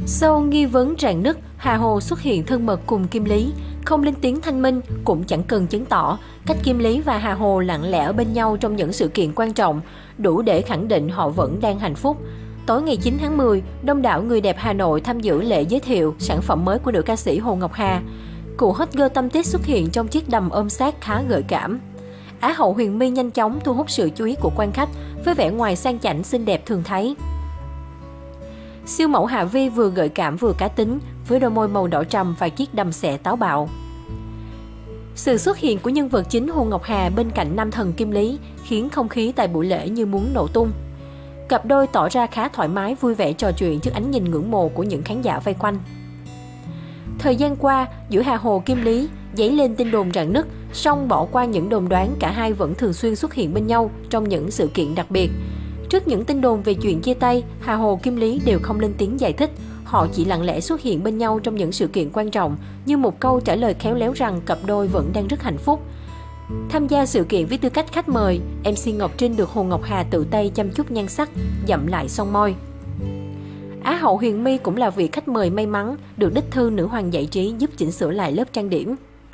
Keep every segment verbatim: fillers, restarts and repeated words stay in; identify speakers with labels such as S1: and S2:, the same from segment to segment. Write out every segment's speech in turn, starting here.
S1: Sau nghi vấn rạn nứt, Hà Hồ xuất hiện thân mật cùng Kim Lý, không lên tiếng thanh minh cũng chẳng cần chứng tỏ. Cách Kim Lý và Hà Hồ lặng lẽ ở bên nhau trong những sự kiện quan trọng, đủ để khẳng định họ vẫn đang hạnh phúc. Tối ngày chín tháng mười, đông đảo người đẹp Hà Nội tham dự lễ giới thiệu sản phẩm mới của nữ ca sĩ Hồ Ngọc Hà. Cụ hot girl tâm tít xuất hiện trong chiếc đầm ôm sát khá gợi cảm. Á hậu Huyền My nhanh chóng thu hút sự chú ý của quan khách với vẻ ngoài sang chảnh xinh đẹp thường thấy. Siêu mẫu Hà Vi vừa gợi cảm vừa cá tính, với đôi môi màu đỏ trầm và chiếc đầm xẻ táo bạo. Sự xuất hiện của nhân vật chính Hồ Ngọc Hà bên cạnh nam thần Kim Lý khiến không khí tại buổi lễ như muốn nổ tung. Cặp đôi tỏ ra khá thoải mái, vui vẻ trò chuyện trước ánh nhìn ngưỡng mộ của những khán giả vây quanh. Thời gian qua, giữa Hà Hồ Kim Lý dấy lên tin đồn rạn nứt, song bỏ qua những đồn đoán, cả hai vẫn thường xuyên xuất hiện bên nhau trong những sự kiện đặc biệt. Trước những tin đồn về chuyện chia tay, Hà Hồ Kim Lý đều không lên tiếng giải thích. Họ chỉ lặng lẽ xuất hiện bên nhau trong những sự kiện quan trọng, như một câu trả lời khéo léo rằng cặp đôi vẫn đang rất hạnh phúc. Tham gia sự kiện với tư cách khách mời, em xê Ngọc Trinh được Hồ Ngọc Hà tự tay chăm chút nhan sắc, dặm lại son môi. Á hậu Huyền My cũng là vị khách mời may mắn, được đích thư nữ hoàng giải trí giúp chỉnh sửa lại lớp trang điểm.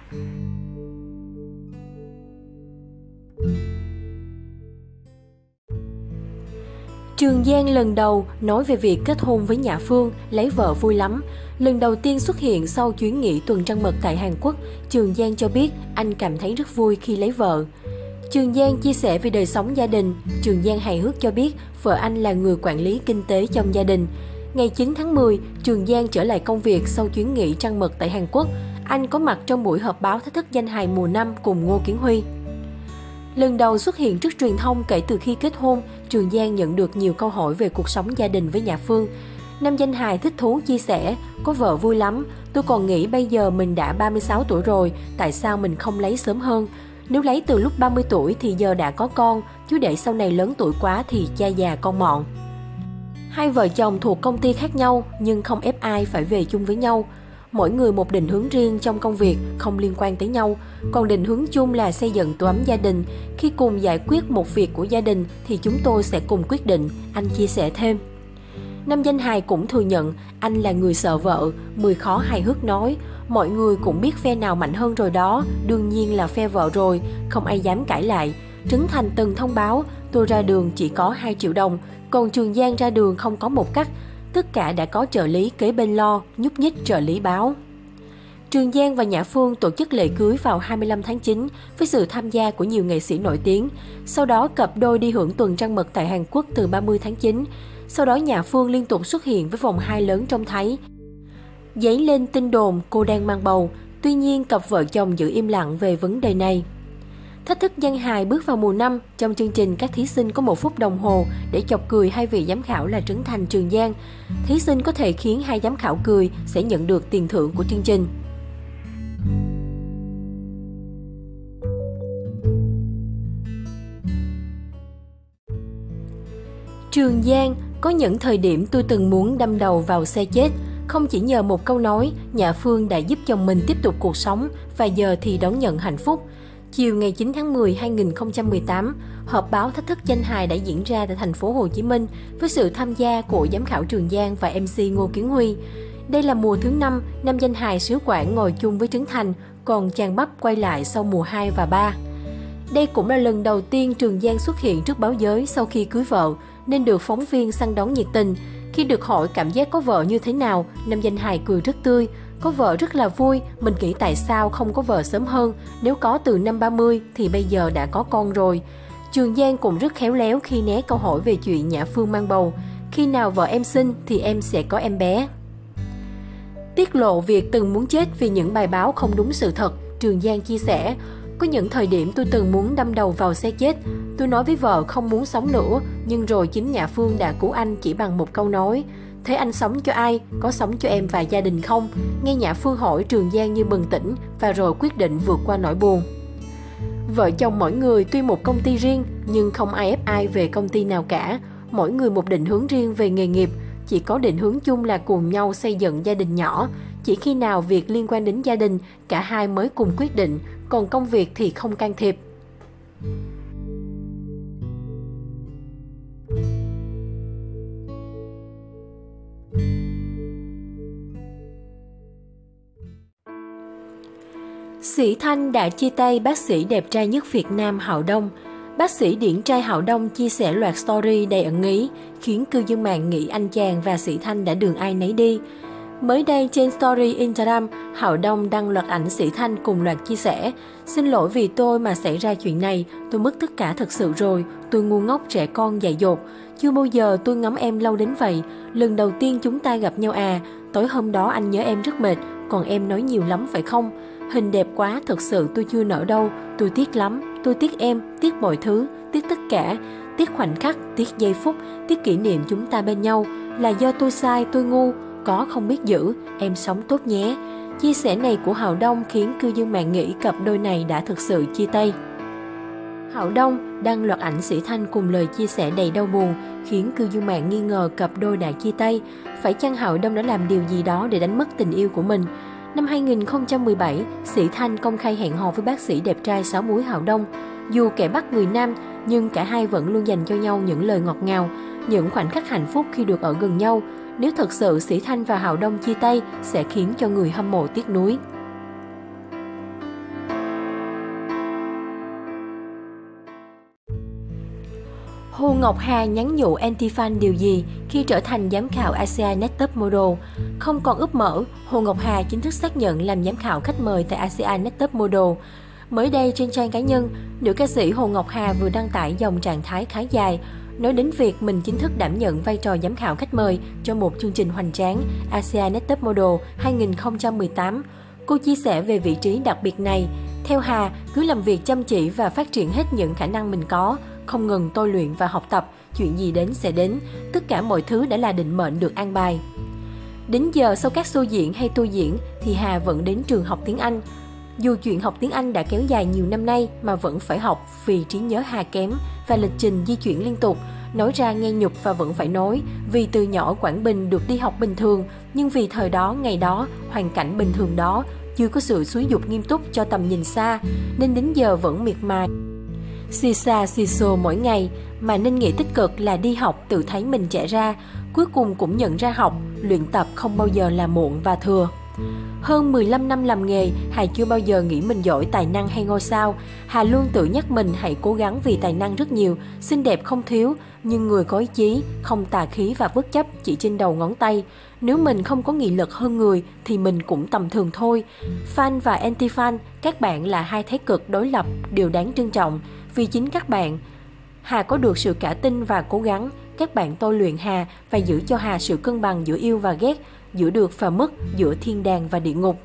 S1: Trường Giang lần đầu nói về việc kết hôn với Nhã Phương, lấy vợ vui lắm. Lần đầu tiên xuất hiện sau chuyến nghỉ tuần trăng mật tại Hàn Quốc, Trường Giang cho biết anh cảm thấy rất vui khi lấy vợ. Trường Giang chia sẻ về đời sống gia đình. Trường Giang hài hước cho biết vợ anh là người quản lý kinh tế trong gia đình. Ngày chín tháng mười, Trường Giang trở lại công việc sau chuyến nghỉ trăng mật tại Hàn Quốc. Anh có mặt trong buổi họp báo thách thức danh hài mùa năm cùng Ngô Kiến Huy. Lần đầu xuất hiện trước truyền thông kể từ khi kết hôn, Trường Giang nhận được nhiều câu hỏi về cuộc sống gia đình với Nhã Phương. Nam danh hài thích thú chia sẻ, có vợ vui lắm, tôi còn nghĩ bây giờ mình đã ba mươi sáu tuổi rồi, tại sao mình không lấy sớm hơn? Nếu lấy từ lúc ba mươi tuổi thì giờ đã có con, chứ để sau này lớn tuổi quá thì cha già con mọn. Hai vợ chồng thuộc công ty khác nhau nhưng không ép ai phải về chung với nhau. Mỗi người một định hướng riêng trong công việc, không liên quan tới nhau. Còn định hướng chung là xây dựng tổ ấm gia đình. Khi cùng giải quyết một việc của gia đình thì chúng tôi sẽ cùng quyết định, anh chia sẻ thêm. Nam danh hài cũng thừa nhận anh là người sợ vợ, mười khó hài hước nói. Mọi người cũng biết phe nào mạnh hơn rồi đó, đương nhiên là phe vợ rồi, không ai dám cãi lại. Trấn Thành từng thông báo, tôi ra đường chỉ có hai triệu đồng, còn Trường Giang ra đường không có một cắc. Tất cả đã có trợ lý kế bên lo, nhúc nhích trợ lý báo. Trường Giang và Nhã Phương tổ chức lễ cưới vào hai mươi lăm tháng chín với sự tham gia của nhiều nghệ sĩ nổi tiếng. Sau đó cặp đôi đi hưởng tuần trăng mật tại Hàn Quốc từ ba mươi tháng chín. Sau đó Nhã Phương liên tục xuất hiện với vòng hai lớn trông thấy. Dấy lên tin đồn cô đang mang bầu, tuy nhiên cặp vợ chồng giữ im lặng về vấn đề này. Thách thức danh hài bước vào mùa năm, trong chương trình các thí sinh có một phút đồng hồ để chọc cười hai vị giám khảo là Trấn Thành, Trường Giang. Thí sinh có thể khiến hai giám khảo cười sẽ nhận được tiền thưởng của chương trình. Trường Giang, có những thời điểm tôi từng muốn đâm đầu vào xe chết. Không chỉ nhờ một câu nói, Nhã Phương đã giúp chồng mình tiếp tục cuộc sống và giờ thì đón nhận hạnh phúc. Chiều ngày chín tháng mười năm hai nghìn không trăm mười tám, họp báo thách thức danh hài đã diễn ra tại thành phố Hồ Chí Minh với sự tham gia của giám khảo Trường Giang và em xê Ngô Kiến Huy. Đây là mùa thứ năm, nam danh hài xứ Quảng ngồi chung với Trấn Thành, còn chàng Bắp quay lại sau mùa hai và ba. Đây cũng là lần đầu tiên Trường Giang xuất hiện trước báo giới sau khi cưới vợ, nên được phóng viên săn đón nhiệt tình. Khi được hỏi cảm giác có vợ như thế nào, nam danh hài cười rất tươi. Có vợ rất là vui, mình nghĩ tại sao không có vợ sớm hơn, nếu có từ năm ba mươi thì bây giờ đã có con rồi. Trường Giang cũng rất khéo léo khi né câu hỏi về chuyện Nhã Phương mang bầu. Khi nào vợ em sinh thì em sẽ có em bé. Tiết lộ việc từng muốn chết vì những bài báo không đúng sự thật, Trường Giang chia sẻ, có những thời điểm tôi từng muốn đâm đầu vào xe chết. Tôi nói với vợ không muốn sống nữa, nhưng rồi chính Nhã Phương đã cứu anh chỉ bằng một câu nói. Thế anh sống cho ai? Có sống cho em và gia đình không? Nghe Nhã Phương hỏi, Trường Giang như bừng tỉnh và rồi quyết định vượt qua nỗi buồn. Vợ chồng mỗi người tuy một công ty riêng nhưng không ai ép ai về công ty nào cả. Mỗi người một định hướng riêng về nghề nghiệp. Chỉ có định hướng chung là cùng nhau xây dựng gia đình nhỏ. Chỉ khi nào việc liên quan đến gia đình, cả hai mới cùng quyết định, còn công việc thì không can thiệp. Sĩ Thanh đã chia tay bác sĩ đẹp trai nhất Việt Nam Hạo Đông. Bác sĩ điển trai Hạo Đông chia sẻ loạt story đầy ẩn ý, khiến cư dân mạng nghĩ anh chàng và Sĩ Thanh đã đường ai nấy đi. Mới đây trên story Instagram, Hạo Đông đăng loạt ảnh Sĩ Thanh cùng loạt chia sẻ: "Xin lỗi vì tôi mà xảy ra chuyện này, tôi mất tất cả thật sự rồi, tôi ngu ngốc trẻ con dại dột. Chưa bao giờ tôi ngắm em lâu đến vậy, lần đầu tiên chúng ta gặp nhau à, tối hôm đó anh nhớ em rất mệt, còn em nói nhiều lắm phải không? Hình đẹp quá, thật sự tôi chưa nỡ đâu, tôi tiếc lắm, tôi tiếc em, tiếc mọi thứ, tiếc tất cả, tiếc khoảnh khắc, tiếc giây phút, tiếc kỷ niệm chúng ta bên nhau, là do tôi sai, tôi ngu, có không biết giữ, em sống tốt nhé." Chia sẻ này của Hạo Đông khiến cư dân mạng nghĩ cặp đôi này đã thực sự chia tay. Hạo Đông đăng loạt ảnh Sĩ Thanh cùng lời chia sẻ đầy đau buồn, khiến cư dân mạng nghi ngờ cặp đôi đã chia tay. Phải chăng Hạo Đông đã làm điều gì đó để đánh mất tình yêu của mình? Năm hai nghìn không trăm mười bảy, Sĩ Thanh công khai hẹn hò với bác sĩ đẹp trai sáu múi Hạo Đông. Dù kẻ bắt người nam, nhưng cả hai vẫn luôn dành cho nhau những lời ngọt ngào, những khoảnh khắc hạnh phúc khi được ở gần nhau. Nếu thật sự Sĩ Thanh và Hạo Đông chia tay, sẽ khiến cho người hâm mộ tiếc nuối. Hồ Ngọc Hà nhắn nhủ anti-fan điều gì khi trở thành giám khảo a sê an Next Top Model? Không còn úp mở, Hồ Ngọc Hà chính thức xác nhận làm giám khảo khách mời tại a sê an Next Top Model. Mới đây trên trang cá nhân, nữ ca sĩ Hồ Ngọc Hà vừa đăng tải dòng trạng thái khá dài, nói đến việc mình chính thức đảm nhận vai trò giám khảo khách mời cho một chương trình hoành tráng a sê an Next Top Model hai nghìn không trăm mười tám. Cô chia sẻ về vị trí đặc biệt này. Theo Hà, cứ làm việc chăm chỉ và phát triển hết những khả năng mình có, không ngừng tôi luyện và học tập, chuyện gì đến sẽ đến, tất cả mọi thứ đã là định mệnh được an bài. Đến giờ sau các show diễn hay tour diễn thì Hà vẫn đến trường học tiếng Anh. Dù chuyện học tiếng Anh đã kéo dài nhiều năm nay mà vẫn phải học vì trí nhớ Hà kém và lịch trình di chuyển liên tục, nói ra nghe nhục và vẫn phải nói, vì từ nhỏ Quảng Bình được đi học bình thường, nhưng vì thời đó, ngày đó, hoàn cảnh bình thường đó, chưa có sự xúi dục nghiêm túc cho tầm nhìn xa, nên đến giờ vẫn miệt mài xì xa xì xồ mỗi ngày, mà nên nghĩ tích cực là đi học tự thấy mình trẻ ra, cuối cùng cũng nhận ra học, luyện tập không bao giờ là muộn và thừa. Hơn mười lăm năm làm nghề, Hà chưa bao giờ nghĩ mình giỏi tài năng hay ngôi sao. Hà luôn tự nhắc mình hãy cố gắng vì tài năng rất nhiều, xinh đẹp không thiếu, nhưng người có ý chí, không tà khí và bất chấp chỉ trên đầu ngón tay. Nếu mình không có nghị lực hơn người thì mình cũng tầm thường thôi. Fan và anti-fan, các bạn là hai thái cực đối lập, đều đáng trân trọng. Vì chính các bạn, Hà có được sự cả tin và cố gắng. Các bạn tôi luyện Hà và giữ cho Hà sự cân bằng giữa yêu và ghét, giữa được và mất, giữa thiên đàng và địa ngục.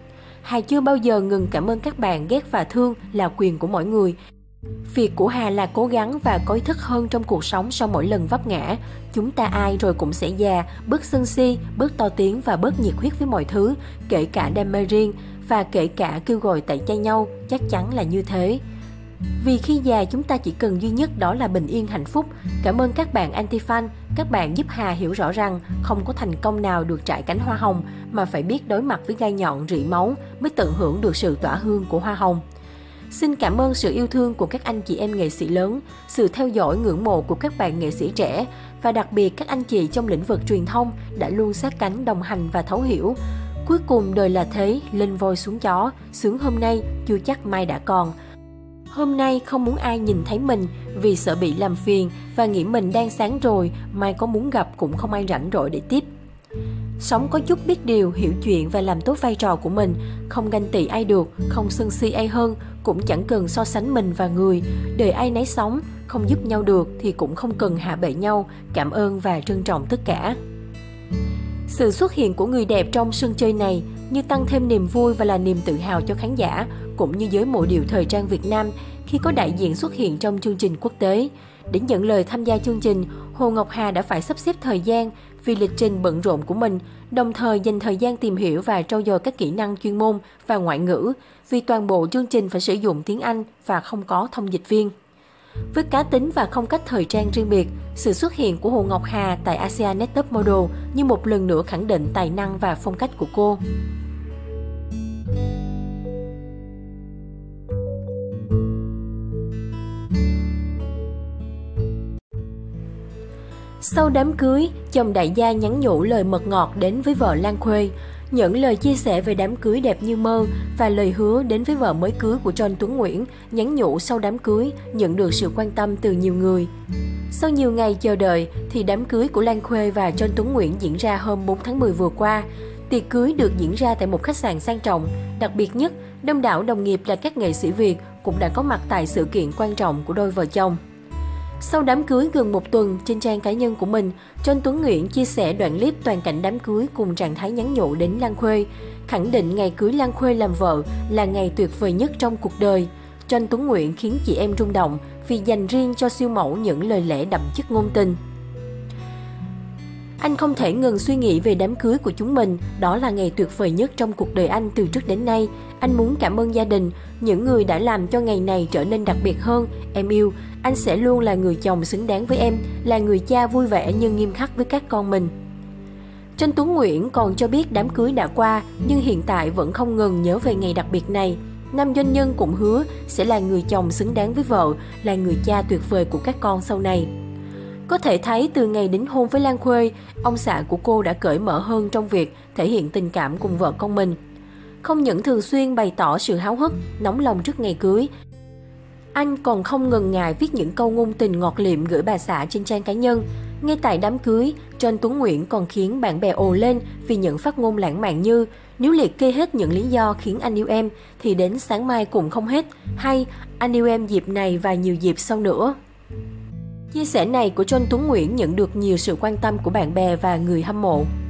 S1: Hà chưa bao giờ ngừng cảm ơn các bạn. Ghét và thương là quyền của mỗi người. Việc của Hà là cố gắng và có ý thức hơn trong cuộc sống sau mỗi lần vấp ngã. Chúng ta ai rồi cũng sẽ già, bớt sân si, bớt to tiếng và bớt nhiệt huyết với mọi thứ, kể cả đam mê riêng và kể cả kêu gọi tẩy chay nhau, chắc chắn là như thế. Vì khi già chúng ta chỉ cần duy nhất đó là bình yên hạnh phúc. Cảm ơn các bạn anti-fan, các bạn giúp Hà hiểu rõ rằng không có thành công nào được trải cánh hoa hồng mà phải biết đối mặt với gai nhọn rỉ máu mới tận hưởng được sự tỏa hương của hoa hồng. Xin cảm ơn sự yêu thương của các anh chị em nghệ sĩ lớn, sự theo dõi ngưỡng mộ của các bạn nghệ sĩ trẻ và đặc biệt các anh chị trong lĩnh vực truyền thông đã luôn sát cánh đồng hành và thấu hiểu. Cuối cùng đời là thế, lên voi xuống chó, sướng hôm nay chưa chắc mai đã còn. Hôm nay không muốn ai nhìn thấy mình vì sợ bị làm phiền và nghĩ mình đang sáng rồi, mai có muốn gặp cũng không ai rảnh rỗi để tiếp. Sống có chút biết điều, hiểu chuyện và làm tốt vai trò của mình, không ganh tị ai được, không sân si ai hơn, cũng chẳng cần so sánh mình và người, đời ai nấy sống, không giúp nhau được thì cũng không cần hạ bệ nhau, cảm ơn và trân trọng tất cả. Sự xuất hiện của người đẹp trong sân chơi này như tăng thêm niềm vui và là niềm tự hào cho khán giả, cũng như giới mộ điệu thời trang Việt Nam khi có đại diện xuất hiện trong chương trình quốc tế. Để nhận lời tham gia chương trình, Hồ Ngọc Hà đã phải sắp xếp thời gian vì lịch trình bận rộn của mình, đồng thời dành thời gian tìm hiểu và trau dồi các kỹ năng chuyên môn và ngoại ngữ, vì toàn bộ chương trình phải sử dụng tiếng Anh và không có thông dịch viên. Với cá tính và phong cách thời trang riêng biệt, sự xuất hiện của Hồ Ngọc Hà tại a sê an Next Top Model như một lần nữa khẳng định tài năng và phong cách của cô. Sau đám cưới, chồng đại gia nhắn nhủ lời mật ngọt đến với vợ Lan Khuê. Những lời chia sẻ về đám cưới đẹp như mơ và lời hứa đến với vợ mới cưới của John Tuấn Nguyễn nhắn nhủ sau đám cưới nhận được sự quan tâm từ nhiều người. Sau nhiều ngày chờ đợi thì đám cưới của Lan Khuê và John Tuấn Nguyễn diễn ra hôm bốn tháng mười vừa qua. Tiệc cưới được diễn ra tại một khách sạn sang trọng. Đặc biệt nhất, đông đảo đồng nghiệp là các nghệ sĩ Việt cũng đã có mặt tại sự kiện quan trọng của đôi vợ chồng. Sau đám cưới gần một tuần, trên trang cá nhân của mình, John Tuấn Nguyễn chia sẻ đoạn clip toàn cảnh đám cưới cùng trạng thái nhắn nhủ đến Lan Khuê, khẳng định ngày cưới Lan Khuê làm vợ là ngày tuyệt vời nhất trong cuộc đời. John Tuấn Nguyễn khiến chị em rung động vì dành riêng cho siêu mẫu những lời lẽ đậm chất ngôn tình. Anh không thể ngừng suy nghĩ về đám cưới của chúng mình, đó là ngày tuyệt vời nhất trong cuộc đời anh từ trước đến nay. Anh muốn cảm ơn gia đình, những người đã làm cho ngày này trở nên đặc biệt hơn. Em yêu, anh sẽ luôn là người chồng xứng đáng với em, là người cha vui vẻ nhưng nghiêm khắc với các con mình. John Tuấn Nguyễn còn cho biết đám cưới đã qua, nhưng hiện tại vẫn không ngừng nhớ về ngày đặc biệt này. Nam doanh nhân cũng hứa sẽ là người chồng xứng đáng với vợ, là người cha tuyệt vời của các con sau này. Có thể thấy từ ngày đính hôn với Lan Khuê, ông xã của cô đã cởi mở hơn trong việc thể hiện tình cảm cùng vợ con mình. Không những thường xuyên bày tỏ sự háo hức, nóng lòng trước ngày cưới, anh còn không ngần ngại viết những câu ngôn tình ngọt lịm gửi bà xã trên trang cá nhân. Ngay tại đám cưới, John Tuấn Nguyễn còn khiến bạn bè ồ lên vì những phát ngôn lãng mạn như nếu liệt kê hết những lý do khiến anh yêu em thì đến sáng mai cũng không hết, hay anh yêu em dịp này và nhiều dịp sau nữa. Chia sẻ này của John Tuấn Nguyễn nhận được nhiều sự quan tâm của bạn bè và người hâm mộ.